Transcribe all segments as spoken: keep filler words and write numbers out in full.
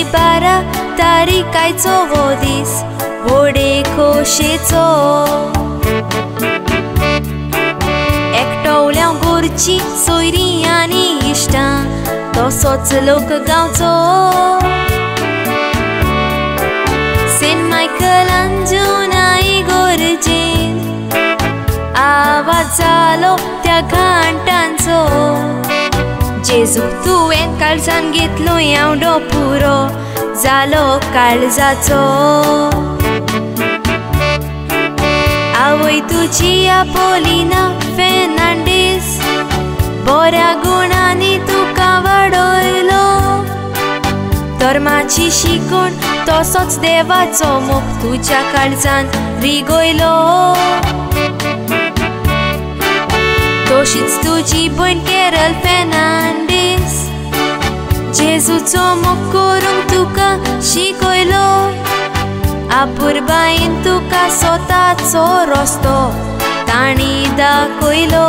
बारा तारीखाचो हो दीस व्हडे खोशेचो एकटवल्या गोरची सोयरी आनी इश्टां तसोच लोक गांवचो सेंट मायकल अंजुनाई गोरजेन आवाज जालो त्या घंटांचो जेजू तुवें काळजान घेतलो एवढो पुरो जालो काळजाचो आवय तुजी आपोलिना फेर्नांडीस बऱ्या गुणांनी तुका वाडयलो धर्माची शिकवण तसोच देवाचो मोग तुज्या काळजान रिगयलो तशीच तुजी भयण कॅरल फेर्नांडीस जेजूचो मोग करूंक तुका शिकयलो आपुरबायेन तुका स्वताचो रस्तो ताणी दाखयलो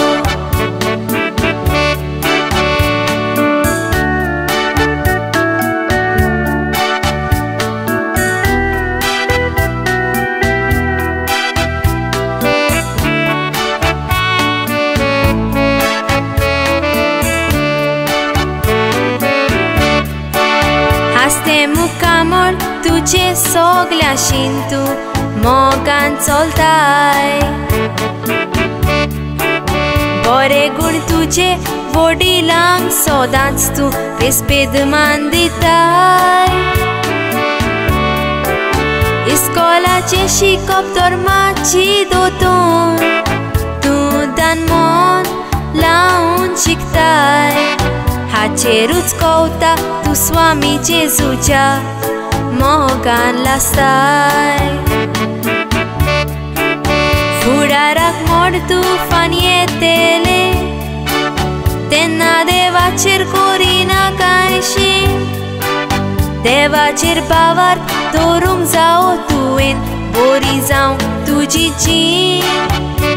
हास्ते मुखामळ तुजे सगल्याशीन तूं मोगान चलताय बरे गुण तुजे वडिलांक सदांच तूं रेस्पेद मान दिताय इस्कॉलाचे शिकप धर्माची दोतोन तूं दान मन लावन शिकताय हाचेरूच कवता तूं स्वामी जेजूच्या मोगान लासताय फुडाराक मोड तुफान येतेले तेन्ना देवाचेर करिना कांयशी देवाचेर बावर दवरूंक जावो तुवें बरी जावं तुजी जीण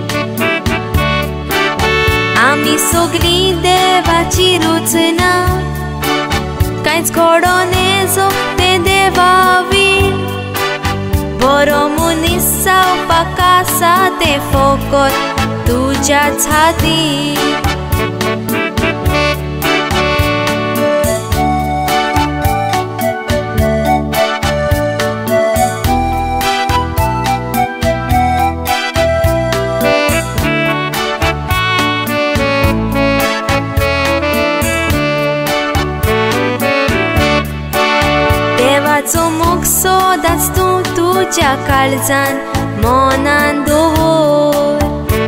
आमी सगळीं देवाची रुचना कांयच घडो नेजो ते देवावीण बरो मनीस जावपाक आसा ते फकत तुज्याच हातीन देवाचो मोग सदांच तूं तुज्या काळजान मनान दवर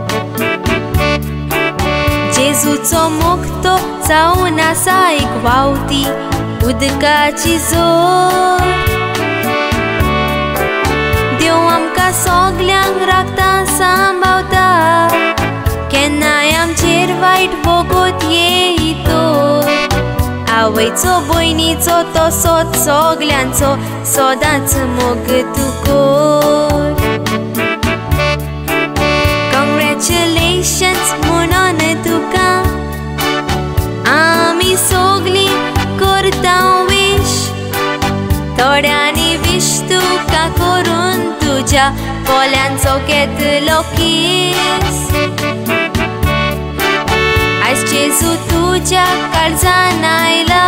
जेजूचो मोग तो जावन आसा एक व्हांवती उदकाची जोर देव आमकां सगल्यांक राखता सांबाळता केन्नाय आमचेर वायट भोगोत येयतो आवयचो भयणीचो तसोच सगल्यांचो सदांच मोग तूं कर कॉंग्रॅच्युलेशन्स म्हणोन तुका आमी सगळीं करता विश थोड्यांनी विश तुका करून तुज्या पोल्यांचो घेतलो किस आयज जेजू तुज्या काळजान आयला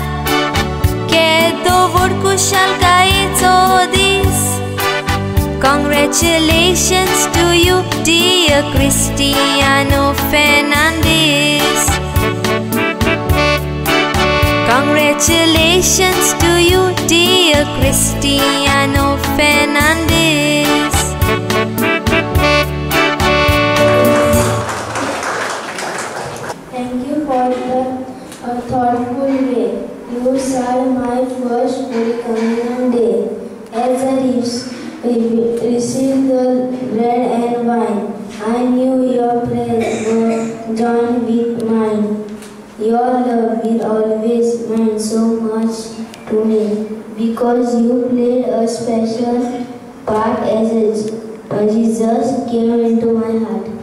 केदो व्हड खुशालकायेचो दीस Congratulations to you, dear Cristiano Fernandez. Congratulations to you, dear Cristiano Fernandez. Thank you for the uh, thoughtful way you served my first Holy Communion day. As I received the bread and wine, I knew your prayers were joined with mine. Your love will always mean so much to me because you played a special part as a, Jesus came into my heart.